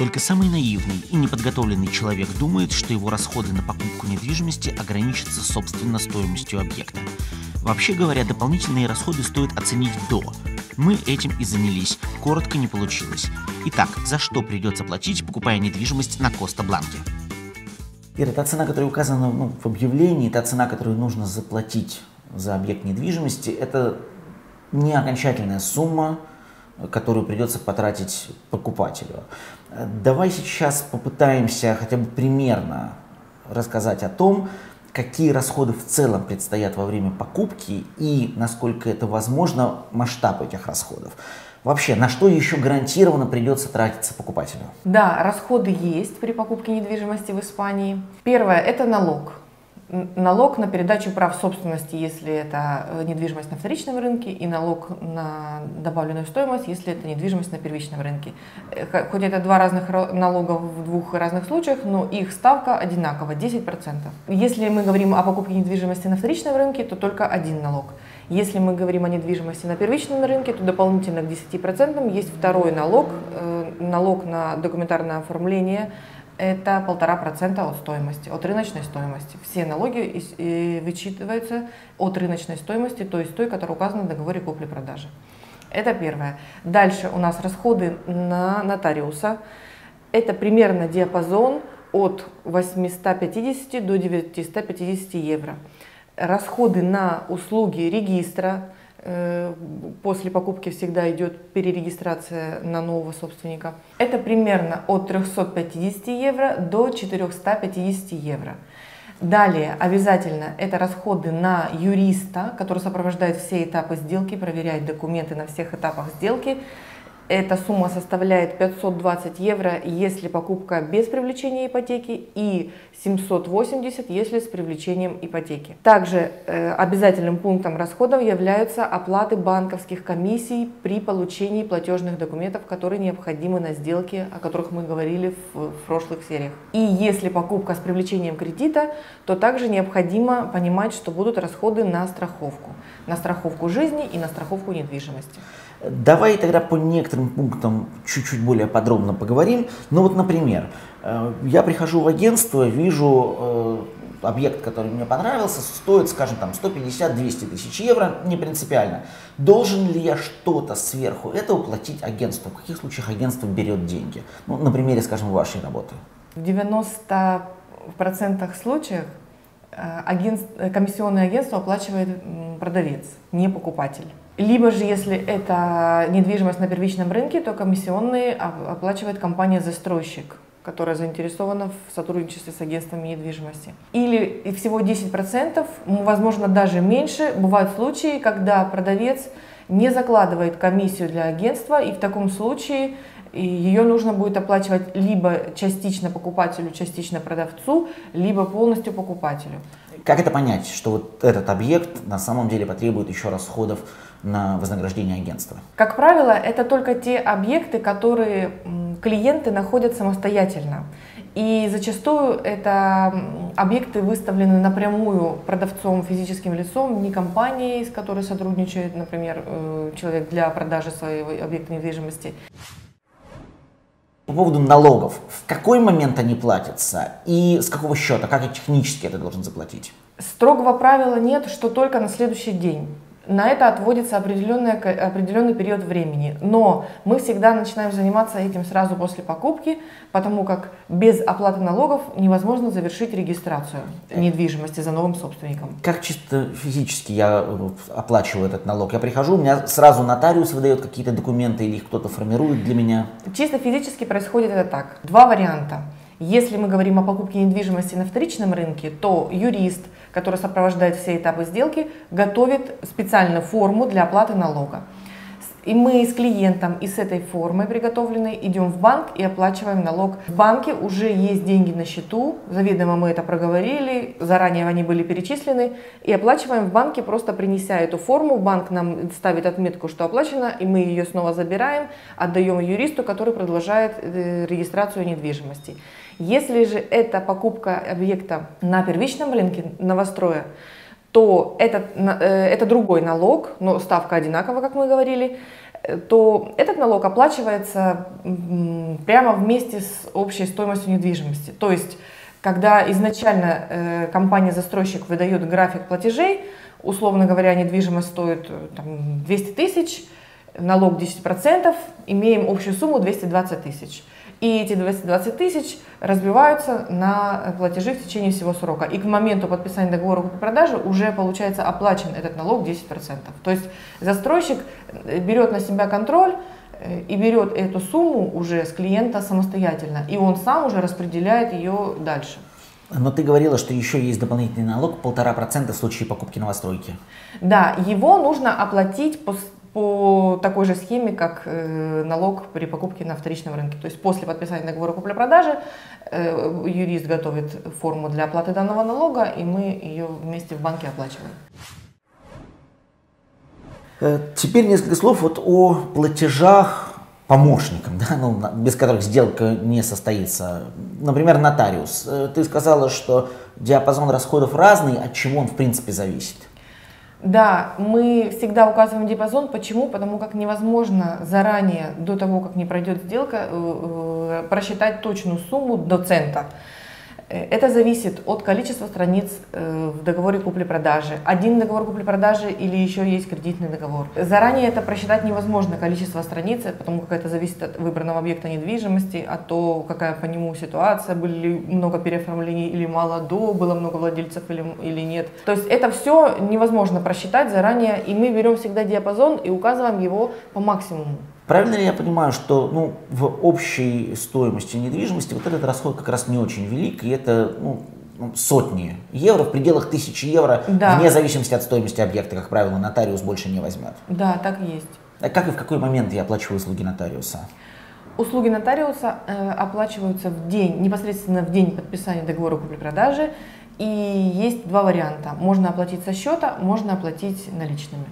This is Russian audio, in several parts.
Только самый наивный и неподготовленный человек думает, что его расходы на покупку недвижимости ограничатся собственно стоимостью объекта. Вообще говоря, дополнительные расходы стоит оценить до. Мы этим и занялись, коротко не получилось. Итак, за что придется платить, покупая недвижимость на Коста-Бланке? Ира, та цена, которая указана в объявлении, та цена, которую нужно заплатить за объект недвижимости, это не окончательная сумма, которую придется потратить покупателю. Давай сейчас попытаемся хотя бы примерно рассказать о том, какие расходы в целом предстоят во время покупки и, насколько это возможно, масштаб этих расходов. Вообще, на что еще гарантированно придется тратиться покупателю? Да, расходы есть при покупке недвижимости в Испании. Первое – это налог. Налог на передачу прав собственности, если это недвижимость на вторичном рынке, и налог на добавленную стоимость, если это недвижимость на первичном рынке. Хоть это два разных налога в двух разных случаях, но их ставка одинакова – 10%. Если мы говорим о покупке недвижимости на вторичном рынке, то только один налог. Если мы говорим о недвижимости на первичном рынке, то дополнительно к 10% есть второй налог, налог на документарное оформление. Это 1,5% от стоимости, от рыночной стоимости. Все налоги вычитываются от рыночной стоимости, то есть той, которая указана в договоре купли-продажи. Это первое. Дальше у нас расходы на нотариуса. Это примерно диапазон от 850 до 950 евро. Расходы на услуги регистра. После покупки всегда идет перерегистрация на нового собственника. Это примерно от 350 евро до 450 евро. Далее обязательно это расходы на юриста, который сопровождает все этапы сделки, проверяет документы на всех этапах сделки. Эта сумма составляет 520 евро, если покупка без привлечения ипотеки, и 780, если с привлечением ипотеки. Также обязательным пунктом расходов являются оплаты банковских комиссий при получении платежных документов, которые необходимы на сделке, о которых мы говорили в прошлых сериях. И если покупка с привлечением кредита, то также необходимо понимать, что будут расходы на страховку жизни и на страховку недвижимости. Давай тогда по некоторым пунктам чуть-чуть более подробно поговорим. Ну вот, например, я прихожу в агентство, вижу объект, который мне понравился, стоит, скажем, там 150-200 тысяч евро, не принципиально. Должен ли я что-то сверху этого платить агентству? В каких случаях агентство берет деньги? Ну, на примере, скажем, вашей работы. В 90% случаев комиссионное агентство оплачивает продавец, не покупатель. Либо же, если это недвижимость на первичном рынке, то комиссионные оплачивает компания-застройщик, которая заинтересована в сотрудничестве с агентствами недвижимости. Или всего 10%, возможно даже меньше, бывают случаи, когда продавец не закладывает комиссию для агентства, и в таком случае ее нужно будет оплачивать либо частично покупателю, частично продавцу, либо полностью покупателю. Как это понять, что вот этот объект на самом деле потребует еще расходов на вознаграждение агентства? Как правило, это только те объекты, которые клиенты находят самостоятельно. И зачастую это объекты выставлены напрямую продавцом, физическим лицом, не компанией, с которой сотрудничает, например, человек для продажи своего объекта недвижимости. По поводу налогов. В какой момент они платятся и с какого счета? Как технически это должен заплатить? Строгого правила нет, что только на следующий день. На это отводится определенный период времени. Но мы всегда начинаем заниматься этим сразу после покупки, потому как без оплаты налогов невозможно завершить регистрацию недвижимости за новым собственником. Как чисто физически я оплачиваю этот налог? Я прихожу, у меня сразу нотариус выдает какие-то документы или их кто-то формирует для меня? Чисто физически происходит это так. Два варианта. Если мы говорим о покупке недвижимости на вторичном рынке, то юрист, который сопровождает все этапы сделки, готовит специальную форму для оплаты налога. И мы с клиентом и с этой формой приготовленной идем в банк и оплачиваем налог. В банке уже есть деньги на счету, заведомо мы это проговорили, заранее они были перечислены, и оплачиваем в банке, просто принеся эту форму. Банк нам ставит отметку, что оплачено, и мы ее снова забираем, отдаем юристу, который продолжает регистрацию недвижимости. Если же это покупка объекта на первичном рынке новостроя, то это другой налог, но ставка одинакова, как мы говорили. то этот налог оплачивается прямо вместе с общей стоимостью недвижимости. То есть, когда изначально компания-застройщик выдает график платежей, условно говоря, недвижимость стоит там, 200 тысяч, налог 10%, имеем общую сумму 220 тысяч. И эти 220 тысяч разбиваются на платежи в течение всего срока. И к моменту подписания договора купли-продажи уже, получается, оплачен этот налог 10%. То есть застройщик берет на себя контроль и берет эту сумму уже с клиента самостоятельно. И он сам уже распределяет ее дальше. Но ты говорила, что еще есть дополнительный налог 1,5% в случае покупки новостройки. Да, его нужно оплатить по такой же схеме, как налог при покупке на вторичном рынке. То есть после подписания договора купли-продажи юрист готовит форму для оплаты данного налога, и мы ее вместе в банке оплачиваем. Теперь несколько слов вот о платежах помощникам, да, ну, без которых сделка не состоится. Например, нотариус. Ты сказала, что диапазон расходов разный, от чего он в принципе зависит. Да, мы всегда указываем диапазон. Почему? Потому как невозможно заранее, до того, как не пройдет сделка, просчитать точную сумму до цента. Это зависит от количества страниц в договоре купли-продажи. Один договор купли-продажи или еще есть кредитный договор. Заранее это просчитать невозможно, количество страниц, потому как это зависит от выбранного объекта недвижимости, от того, какая по нему ситуация, были ли много переоформлений или мало до, было много владельцев или нет. То есть это все невозможно просчитать заранее, и мы берем всегда диапазон и указываем его по максимуму. Правильно ли я понимаю, что в общей стоимости недвижимости вот этот расход как раз не очень велик, и это сотни евро, в пределах 1000 евро, да, вне зависимости от стоимости объекта, как правило, нотариус больше не возьмет? Да, так и есть. А как и в какой момент я оплачиваю услуги нотариуса? Услуги нотариуса оплачиваются непосредственно в день подписания договора купли-продажи, и есть два варианта. Можно оплатить со счета, можно оплатить наличными.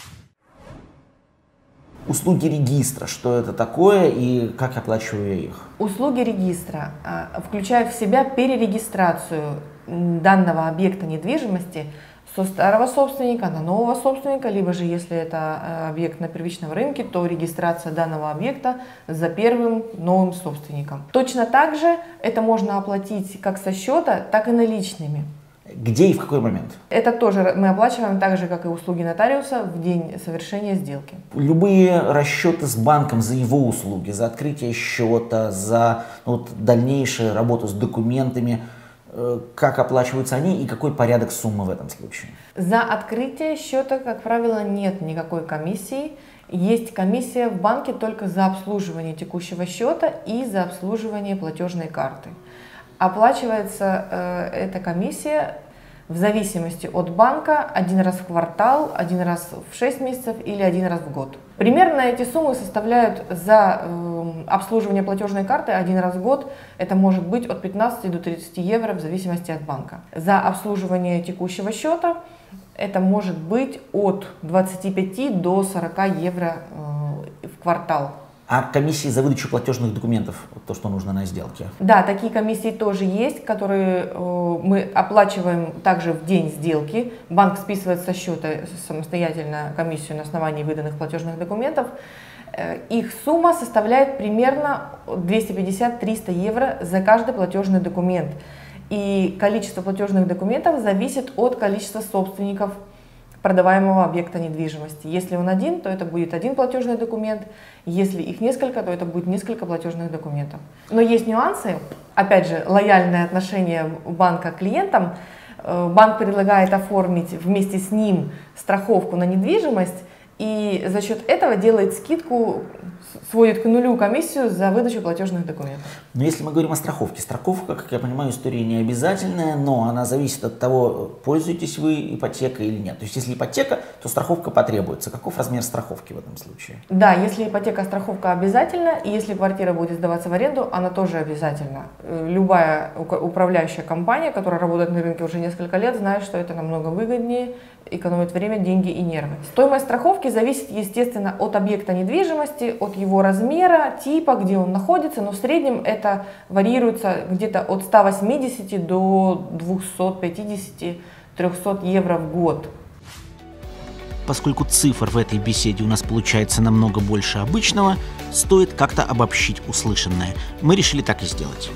Услуги регистра, что это такое и как оплачиваю я их? Услуги регистра включают в себя перерегистрацию данного объекта недвижимости со старого собственника на нового собственника, либо же, если это объект на первичном рынке, то регистрация данного объекта за первым новым собственником. Точно так же это можно оплатить как со счета, так и наличными. Где и в какой момент? Это тоже мы оплачиваем так же, как и услуги нотариуса в день совершения сделки. Любые расчеты с банком за его услуги, за открытие счета, за дальнейшую работу с документами, как оплачиваются они и какой порядок суммы в этом случае? За открытие счета, как правило, нет никакой комиссии. Есть комиссия в банке только за обслуживание текущего счета и за обслуживание платежной карты. Оплачивается эта комиссия в зависимости от банка один раз в квартал, один раз в 6 месяцев или один раз в год. Примерно эти суммы составляют за обслуживание платежной карты один раз в год. Это может быть от 15 до 30 евро в зависимости от банка. За обслуживание текущего счета это может быть от 25 до 40 евро в квартал. А комиссии за выдачу платежных документов, то, что нужно на сделке? Да, такие комиссии тоже есть, которые мы оплачиваем также в день сделки. Банк списывает со счета самостоятельно комиссию на основании выданных платежных документов. Их сумма составляет примерно 250-300 евро за каждый платежный документ. И количество платежных документов зависит от количества собственников продаваемого объекта недвижимости. Если он один, то это будет один платежный документ. Если их несколько, то это будет несколько платежных документов. Но есть нюансы. Опять же, лояльное отношение банка к клиентам. Банк предлагает оформить вместе с ним страховку на недвижимость, и за счет этого делает скидку, сводит к нулю комиссию за выдачу платежных документов. Но если мы говорим о страховке, страховка, как я понимаю, история не обязательная, но она зависит от того, пользуетесь вы ипотекой или нет. То есть если ипотека, то страховка потребуется. Каков размер страховки в этом случае? Да, если ипотека, страховка обязательна, и если квартира будет сдаваться в аренду, она тоже обязательна. Любая управляющая компания, которая работает на рынке уже несколько лет, знает, что это намного выгоднее, экономит время, деньги и нервы. Стоимость страховки зависит, естественно, от объекта недвижимости, от его размера, типа, где он находится, но в среднем это варьируется где-то от 180 до 250-300 евро в год. поскольку цифр в этой беседе у нас получается намного больше обычного, стоит как-то обобщить услышанное. Мы решили так и сделать.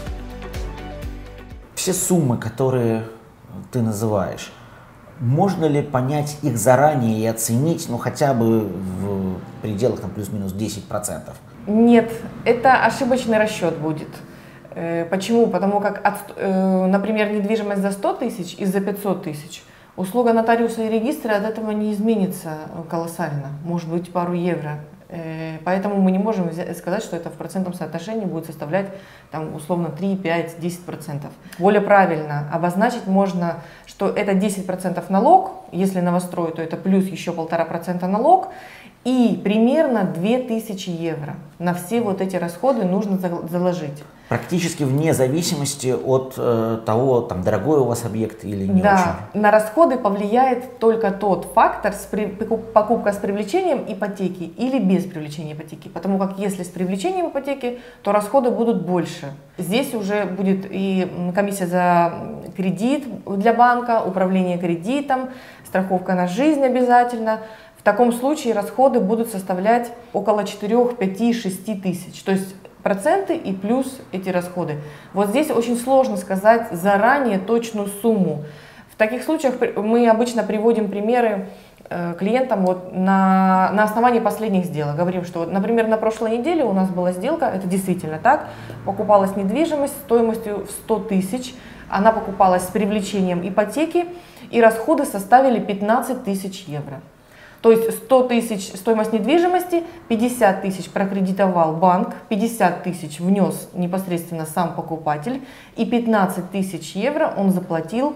Все суммы, которые ты называешь, можно ли понять их заранее и оценить, ну, хотя бы в пределах там, плюс-минус 10%? Нет, это ошибочный расчет будет. Почему? Потому как, например, недвижимость за 100 тысяч и за 500 тысяч, услуга нотариуса и регистра от этого не изменится колоссально, может быть пару евро. Поэтому мы не можем сказать, что это в процентном соотношении будет составлять там, условно 3, 5, 10%. Более правильно обозначить можно, что это 10% налог, если новострой, то это плюс еще 1,5% налог, и примерно 2000 евро на все вот эти расходы нужно заложить. Практически вне зависимости от того, там, дорогой у вас объект или не да, очень. На расходы повлияет только тот фактор, покупка с привлечением ипотеки или без привлечения ипотеки. Потому как если с привлечением ипотеки, то расходы будут больше. Здесь уже будет и комиссия за кредит для банка, управление кредитом, страховка на жизнь обязательно. В таком случае расходы будут составлять около 4, 5, 6 тысяч. То есть проценты и плюс эти расходы. Вот здесь очень сложно сказать заранее точную сумму. В таких случаях мы обычно приводим примеры клиентам вот на основании последних сделок. Говорим, что, например, на прошлой неделе у нас была сделка, это действительно так, покупалась недвижимость стоимостью в 100 тысяч, она покупалась с привлечением ипотеки, и расходы составили 15 тысяч евро. То есть 100 тысяч стоимость недвижимости, 50 тысяч прокредитовал банк, 50 тысяч внес непосредственно сам покупатель, и 15 тысяч евро он заплатил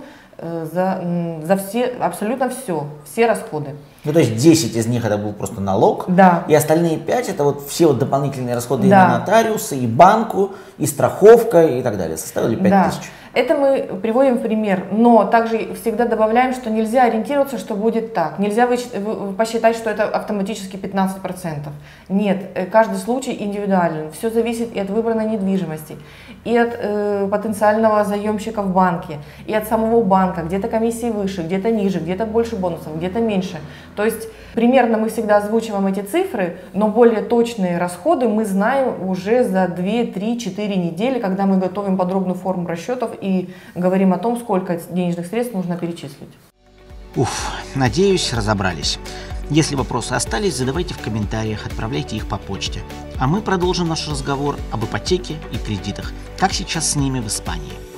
за все, абсолютно все расходы. Ну, то есть 10 из них это был просто налог, да. И остальные 5 это вот все вот дополнительные расходы, да, и на нотариуса, и банку, и страховка, и так далее. Составили 5 тысяч. Это мы приводим в пример, но также всегда добавляем, что нельзя ориентироваться, что будет так. Нельзя посчитать, что это автоматически 15%. Нет, каждый случай индивидуален. Все зависит и от выбранной недвижимости, и от потенциального заемщика в банке, и от самого банка. Где-то комиссии выше, где-то ниже, где-то больше бонусов, где-то меньше. То есть примерно мы всегда озвучиваем эти цифры, но более точные расходы мы знаем уже за 2, 3, 4 недели, когда мы готовим подробную форму расчетов и говорим о том, сколько денежных средств нужно перечислить. Надеюсь, разобрались. Если вопросы остались, задавайте в комментариях, отправляйте их по почте. А мы продолжим наш разговор об ипотеке и кредитах. Как сейчас с ними в Испании?